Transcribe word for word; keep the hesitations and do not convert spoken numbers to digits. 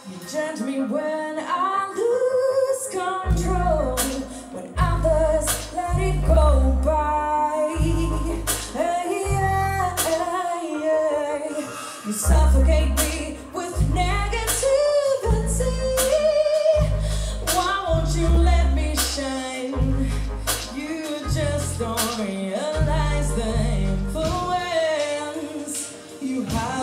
You judge me when I lose control, when others let it go by. Hey, yeah, yeah, yeah. You suffocate me with negativity. Why won't you let me shine? You just don't realize the influence you have